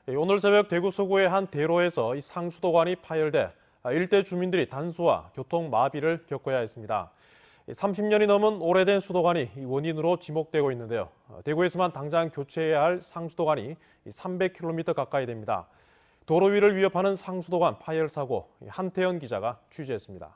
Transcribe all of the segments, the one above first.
오늘 새벽 대구 서구의 한 대로에서 이 상수도관이 파열돼 일대 주민들이 단수와 교통 마비를 겪어야 했습니다. 30년이 넘은 오래된 수도관이 원인으로 지목되고 있는데요. 대구에서만 당장 교체해야 할 상수도관이 300km 가까이 됩니다. 도로 위를 위협하는 상수도관 파열 사고, 한태현 기자가 취재했습니다.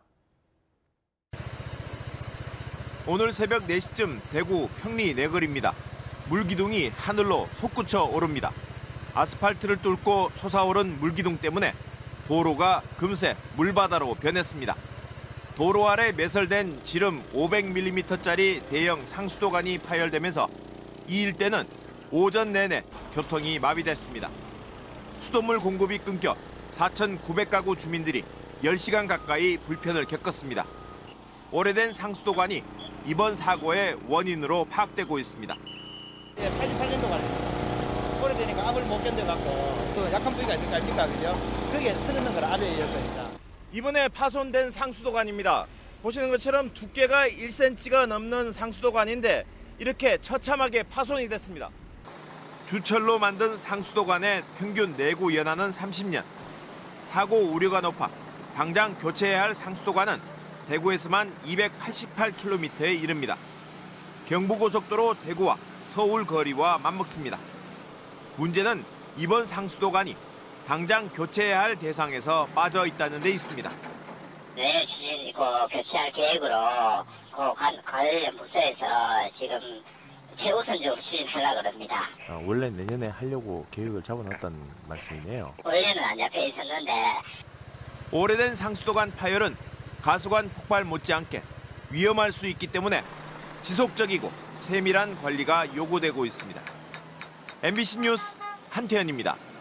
오늘 새벽 4시쯤 대구 평리 내거리입니다. 물기둥이 하늘로 솟구쳐 오릅니다. 아스팔트를 뚫고 솟아오른 물기둥 때문에 도로가 금세 물바다로 변했습니다. 도로 아래 매설된 지름 500mm짜리 대형 상수도관이 파열되면서 이 일대는 오전 내내 교통이 마비됐습니다. 수돗물 공급이 끊겨 4,900가구 주민들이 10시간 가까이 불편을 겪었습니다. 오래된 상수도관이 이번 사고의 원인으로 파악되고 있습니다. 88년도 관입니다. 오래되니까 압을 못 견뎌갖고 또 약한 부위가 있는 거 아닙니까, 그죠? 그게 흐르는 걸 압에 이었거든요. 이번에 파손된 상수도관입니다. 보시는 것처럼 두께가 1cm가 넘는 상수도관인데 이렇게 처참하게 파손이 됐습니다. 주철로 만든 상수도관의 평균 내구 연한은 30년. 사고 우려가 높아 당장 교체해야 할 상수도관은 대구에서만 288km에 이릅니다. 경부고속도로 대구와 서울 거리와 맞먹습니다. 문제는 이번 상수도관이 당장 교체해야 할 대상에서 빠져 있다는 데 있습니다. 네, 주신 교체할 계획으로 관련 부서에서 지금 최우선적으로 추진하려고 합니다. 원래 내년에 하려고 계획을 잡아놨다는 말씀이네요. 원래는 안 잡혀 있었는데. 오래된 상수도관 파열은 가스관 폭발 못지않게 위험할 수 있기 때문에 지속적이고 세밀한 관리가 요구되고 있습니다. MBC 뉴스 한태현입니다.